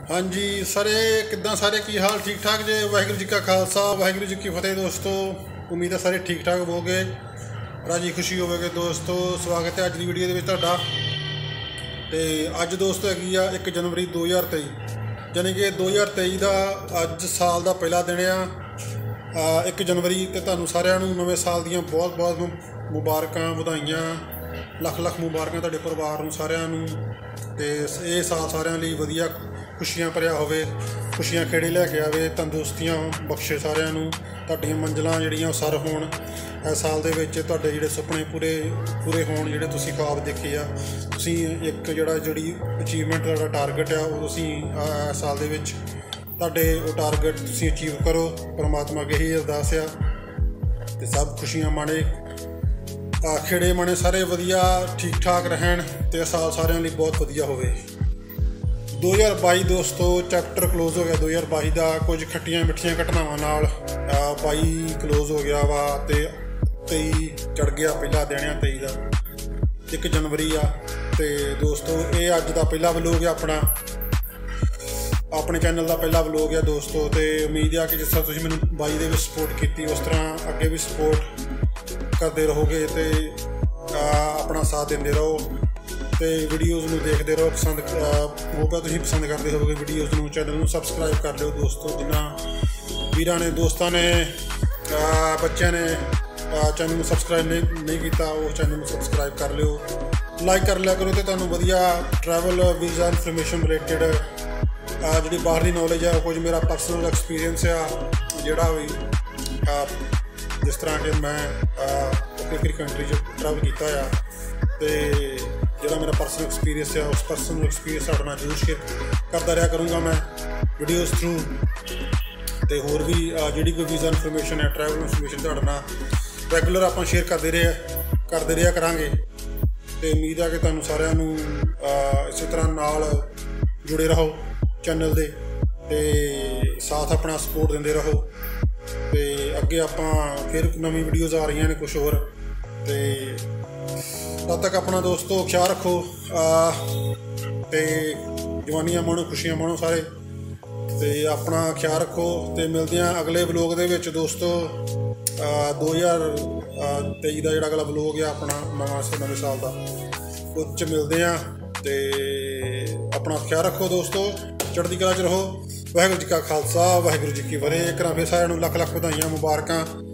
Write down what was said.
हाँ जी सारे किदा सारे की हाल ठीक ठाक जे। वाहिगुरू जी का खालसा वाहिगुरू जी की फतेह। दोस्तों उम्मीद है सारे ठीक ठाक होवोगे, राजी खुशी होवोगे। दोस्तों स्वागत है अज की वीडियो के तुहाडा। ते अज दोस्तों हैगी आ 1 जनवरी 2023, यानी कि 2023 का अज साल का पहला दिन आ 1 जनवरी। तो तुहानूं सारिਆਂ ਨੂੰ नवे साल ਦੀਆਂ बहुत बहुत मुबारकां ਵਧਾਈਆਂ, लख लख मुबारकां तुहाडे परिवार ਨੂੰ ਸਾਰਿਆਂ ਨੂੰ। ਤੇ ਇਹ ਸਾਲ ਸਾਰਿਆਂ ਲਈ ਵਧੀਆ खुशियां भरिया होवे, खुशियां खेड़े लैके आवे, तंदुरुस्तियां बख्शे सारिਆਂ ਨੂੰ। ਤੁਹਾਡੀਆਂ मंजिलां ਜਿਹੜੀਆਂ सर होण इस साल ਦੇ ਵਿੱਚ, ਤੁਹਾਡੇ ਜਿਹੜੇ ਸੁਪਨੇ पूरे होण, ਜਿਹੜੇ ਤੁਸੀਂ ख्वाब ਦੇਖੇ ਆ। ਤੁਸੀਂ ਇੱਕ ਜਿਹੜੀ ਅਚੀਵਮੈਂਟ ਤੁਹਾਡਾ टारगेट ਆ ਉਹ ਤੁਸੀਂ इस साल ਦੇ ਵਿੱਚ ਤੁਹਾਡੇ ਉਹ टारगेट ਤੁਸੀਂ ਅਚੀਵ ਕਰੋ। परमात्मा अगे ही अरदास आ ते सब खुशियां माणे, खेड़े माणे सारे वधिया ठीक ठाक रहन ते साल सारिਆਂ ਲਈ बहुत वधिया होवे। 2022 दोस्तों चैप्टर क्लोज हो गया 2022 का। कुछ खट्टिया मिठिया घटनावां नाल 22 क्लोज हो गया वा ते 23 चढ़ गया पहला दिन आ 23 का। 1 जनवरी आ ते दोस्तों ये अज का पहला व्लॉग है अपने चैनल का पहला व्लॉग है दोस्तों। तो उम्मीद है कि जिस तरह तुसीं मैनूं 22 दे विच सपोर्ट की उस तरह अगे भी सपोर्ट करते रहोगे तो अपना साथ देंदे रहो तो वीडियोज़ में देखते रहो। पसंद होगा तुसीं पसंद करते होगे वीडियोज़ में, चैनल में सबसक्राइब कर लो दोस्तों। जिन्होंने वीरां ने दोस्तों ने बच्चों ने चैनल में सबसक्राइब नहीं किया वो चैनल में सबसक्राइब कर लो, लाइक कर लिया करो। तो तुहानूं वधिया ट्रैवल वीज़ा इनफॉर्मेशन रिलेटेड जी बाहर की नॉलेज है, कुछ मेरा परसनल एक्सपीरियंस आ जोड़ा भी जिस तरह कि मैं किसी कंट्री ट्रैवल किया तो जोड़ा मेरा परसनल एक्सपीरियंस है उस परसनल एक्सपीरियंस आपके नाल जरूर शेयर करता रहा करूँगा मैं वीडियोज़ थ्रू। तो होर भी जी कोई वीज़ा इनफॉर्मेशन है ट्रैवल इनफॉर्मेशन तुहाडे नाल रैगूलर आप शेयर करते रहा करांगे। तो उम्मीद है कि तुहानूं सारिਆਂ ਨੂੰ इस तरह नाल जुड़े रहो चैनल दे ते साथ अपना सपोर्ट देंदे रहो। तो अगे आपां फिर नवी वीडियोज़ आ रही ने कुछ होर। तो तब तक अपना दोस्तों ख्याल रखो तो जवानियां माणो खुशियां माणो सारे। तो अपना ख्याल रखो तो मिलते हैं अगले व्लॉग दे विच दोस्तों। 2023 का जोड़ा अगला व्लॉग है अपना नवे साल का उस मिलते हैं। तो अपना ख्याल रखो दोस्तों, चढ़ती कला च रहो। वाहिगुरू जी का खालसा वाहिगुरू जी की फतेह। एक बार फिर सारिਆਂ ਨੂੰ लख लख ਵਧਾਈਆਂ मुबारकां।